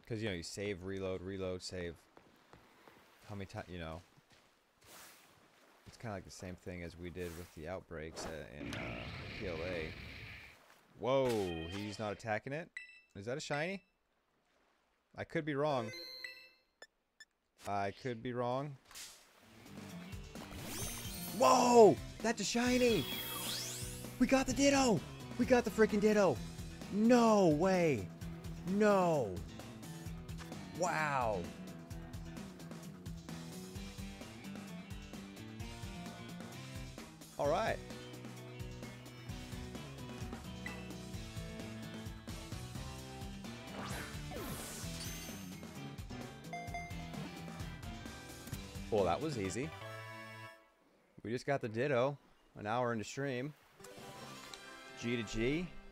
Because, you know, you save, reload, reload, save. How many times, you know. It's kind of like the same thing as we did with the outbreaks in PLA. Whoa, he's not attacking it? Is that a shiny? I could be wrong. I could be wrong. Whoa! That's a shiny! We got the Ditto! We got the freaking Ditto! No way! No! Wow! Alright. Well, that was easy. We just got the Ditto. An hour into stream. G to G.